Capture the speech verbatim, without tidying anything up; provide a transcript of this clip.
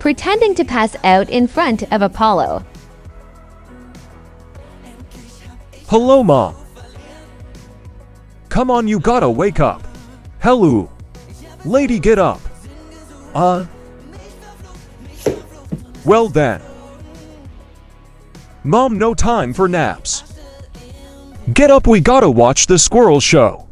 pretending to pass out in front of Apollo. Hello, Mom. Come on, you gotta wake up. Hello. Lady, get up. Uh. Well then. Mom, no time for naps. Get up, we gotta watch the squirrel show.